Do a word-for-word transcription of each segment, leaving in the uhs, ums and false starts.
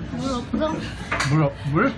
물 없어? 물, 없- 물?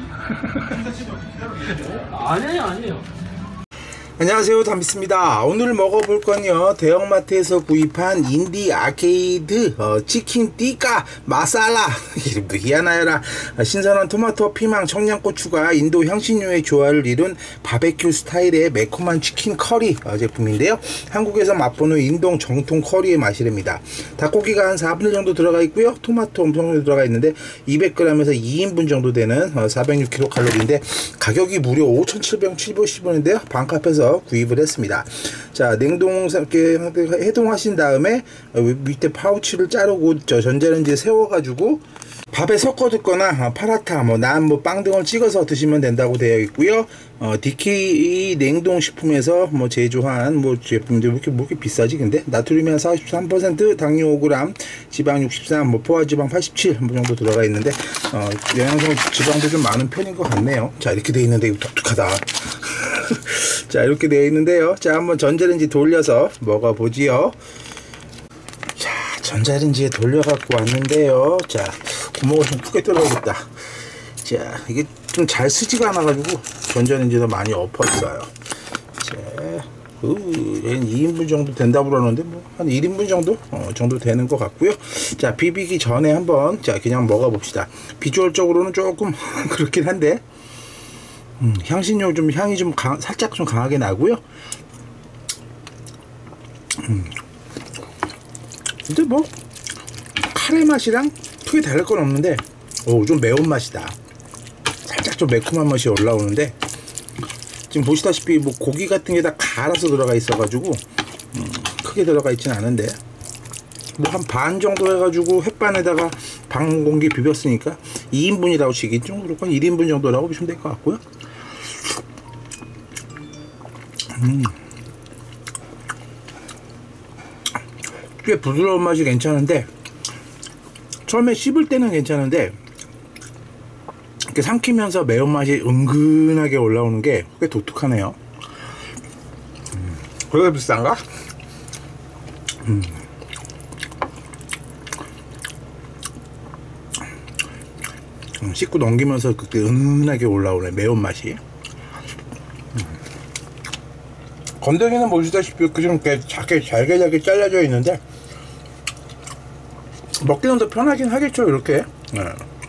아니에요, 아니에요. 안녕하세요, 담비스입니다. 오늘 먹어볼 건요, 대형마트에서 구입한 인디 아케이드 어, 치킨 띠까 마살라. 이름도 희한하여라. 신선한 토마토, 피망, 청양고추가 인도 향신료의 조화를 이룬 바베큐 스타일의 매콤한 치킨 커리 어, 제품인데요. 한국에서 맛보는 인도 정통 커리의 맛이랍니다. 닭고기가 한 사분의 일 정도 들어가 있고요. 토마토 엄청 들어가 있는데 이백 그램에서 이 인분 정도 되는 어, 사백육 킬로칼로리인데 가격이 무려 오천칠백칠십 원인데요. 반값에서 구입을 했습니다. 자, 냉동 이렇게 해동하신 다음에 밑에 파우치를 자르고 저 전자레인지에 세워가지고 밥에 섞어 듣거나 파라타, 뭐 난, 뭐 빵 등을 찍어서 드시면 된다고 되어 있고요. 어, 디케이 냉동식품에서 뭐 제조한 뭐 제품들 왜 이렇게 뭐 이렇게 비싸지? 근데 나트륨이 한 사십삼 퍼센트, 당류 오 그램, 지방 육십삼, 뭐 포화지방 팔십칠 뭐 정도 들어가 있는데 어, 영양성 지방도 좀 많은 편인 것 같네요. 자, 이렇게 돼 있는데 이거 독특하다. 자, 이렇게 되어 있는데요. 자, 한번 전자레인지 돌려서 먹어보지요. 자, 전자레인지에 돌려갖고 왔는데요. 자, 구멍을 좀 크게 뚫어야겠다. 자, 이게 좀 잘 쓰지가 않아가지고 전자레인지도 많이 엎었어요. 자, 으, 얘는 이 인분 정도 된다고 그러는데 뭐 한 일 인분 정도 어, 정도 되는 것 같고요. 자, 비비기 전에 한번 자 그냥 먹어봅시다. 비주얼적으로는 조금 그렇긴 한데 음, 향신료 좀 향이 좀 강, 살짝 좀 강하게 나고요. 음. 근데 뭐 카레 맛이랑 크게 다를 건 없는데 오, 좀 매운 맛이다. 살짝 좀 매콤한 맛이 올라오는데 지금 보시다시피 뭐 고기 같은 게 다 갈아서 들어가 있어 가지고 음, 크게 들어가 있진 않은데 뭐 한 반 정도 해가지고 햇반에다가 반 공기 비볐으니까 이 인분이라고 치긴 좀 그렇고 일 인분 정도라고 보시면 될 것 같고요. 음. 꽤 부드러운 맛이 괜찮은데 처음에 씹을 때는 괜찮은데 이렇게 삼키면서 매운맛이 은근하게 올라오는 게 꽤 독특하네요. 음. 그래서 비싼가? 음. 음, 씹고 넘기면서 그렇게 은은하게 올라오네, 매운맛이. 건더기는 보시다시피 그좀 작게 잘게 잘게 잘라져 있는데 먹기는 더 편하긴 하겠죠, 이렇게. 네.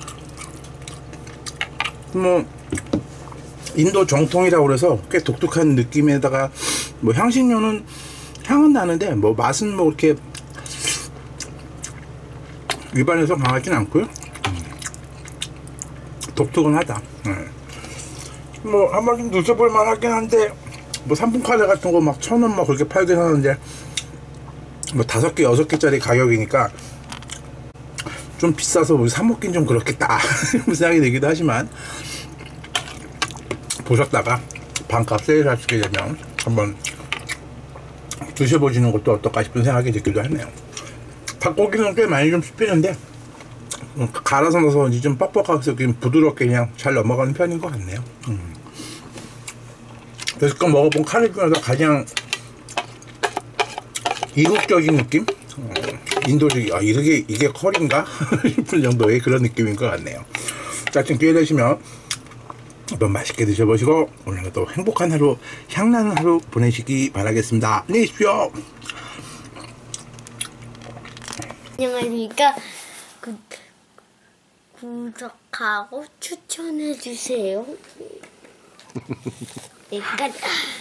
뭐 인도 정통이라고 그래서 꽤 독특한 느낌에다가 뭐 향신료는 향은 나는데 뭐 맛은 뭐 이렇게 입안에서 강하진 않고요. 음. 독특은 하다. 네. 뭐 한번 좀 드셔볼 만하긴 한데 뭐 삼 분 카레 같은 거 막 천 원 막 그렇게 팔긴 하는데 뭐 다섯 개 여섯 개짜리 가격이니까 좀 비싸서 우리 사 먹긴 좀 그렇겠다 생각이 들기도 하지만 보셨다가 반값 세일 하시게 되면 한번 드셔보시는 것도 어떨까 싶은 생각이 들기도 하네요. 닭고기는 꽤 많이 좀 씹히는데 갈아서 넣어서 좀 뻑뻑하게 부드럽게 그냥 잘 넘어가는 편인 것 같네요. 음. 여태껏 먹어본 카레 중에서 가장 이국적인 느낌? 어, 인도적이, 아, 이게, 이게 커리인가? 싶은 정도의 그런 느낌인 것 같네요. 자, 지금 기회 되시면 한번 맛있게 드셔보시고, 오늘도 또 행복한 하루, 향나는 하루 보내시기 바라겠습니다. 안녕히 계십시오. 안녕하십니까. 구, 구독하고 추천해주세요. 약간